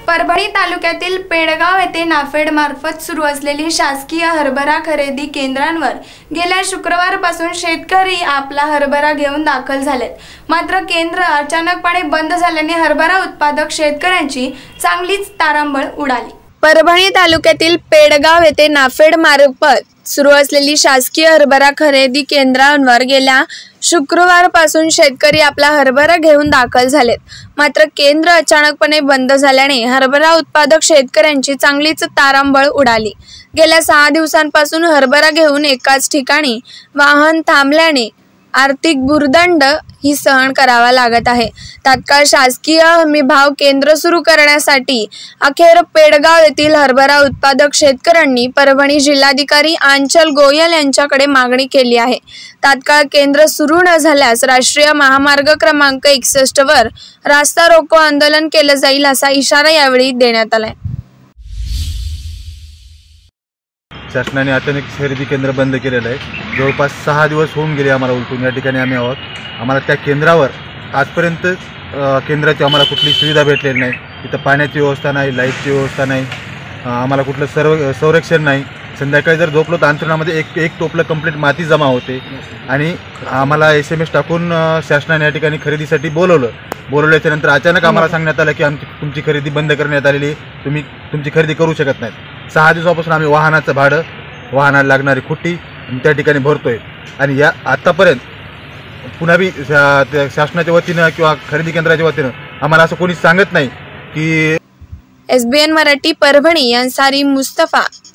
परभणी तालुक्यातील पेडगाव येथे नाफेड मार्फत सुरू असलेली शासकीय हरभरा खरेदी केंद्रांवर गेल्या शुक्रवारपासून शेतकरी आपला हरभरा घेऊन दाखल झालेत। मात्र केंद्र अचानकपणे बंद झाल्याने हरभरा उत्पादक शेतकऱ्यांची चांगलीच तारांबळ उडाली। परभणी तालुक्यातील पेडगाव येथे नाफेड मार्फत सुरू असलेली शासकीय हरभरा खरेदी केंद्रांवर गेल्या शुक्रवारपासून शेतकरी आपला हरभरा घेऊन दाखल झालेत। मात्र केंद्र अचानकपणे बंद झाल्याने हरभरा उत्पादक शेतकऱ्यांची चांगलीच तारांबळ उडाली। गेल्या 6 दिवसांपासून हरभरा घेऊन एकाच ठिकाणी वाहन थांबल्याने आर्थिक भुर्दंड ही सहन करावा लागत आहे। तात्काळ शासकीय हमीभाव केंद्र सुरू करण्यासाठी अखेर पेडगाव येथील हरभरा उत्पादक शेतकऱ्यांनी परभणी जिल्हाधिकारी आंचल गोयल यांच्याकडे मागणी केली आहे। तात्काळ केंद्र सुरू न झाल्यास राष्ट्रीय महामार्ग क्रमांक 61 वर रास्ता रोको आंदोलन केले जाईल असा इशारा यावेळी देण्यात आला। शासनाने अचानक खरेदी केंद्र बंद केलेलं आहे। जवळपास 6 दिवस होऊन गेले आम्हाला उलटून या ठिकाणी आम्ही आहोत। आम्हाला त्या केंद्रावर आजपर्यंत केंद्राची आम्हाला कुठली सुविधा भेटलेली नाही। तिथं पाण्याची व्यवस्था नाही, लाईटची व्यवस्था नाही, आम्हाला कुठलं संरक्षण नाही। संध्याकाळी जर झोपलो तर अंथरुणामध्ये एक टोपलं कंप्लीट माती जमा होते आणि आम्हाला SMS टाकून शासनाने या ठिकाणी खरेदीसाठी बोलवल्याच्या नंतर अचानक आम्हाला सांगण्यात आलं की तुमची खरेदी बंद करण्यात आलेली, तुम्ही तुमची खरेदी करू शकत नाहीत। 6 दिवसापासून आम्ही वाहनाचं भाडं, वाहनाला लागणारी खुट्टी त्या ठिकाणी भरतोय आणि या आतापर्यंत पुन्हा बी शासनाच्या वतीनं किंवा खरेदी केंद्राच्या वतीनं आम्हाला असं कोणी सांगत नाही की SBN मराठी परभणी अन्सारी मुस्तफा।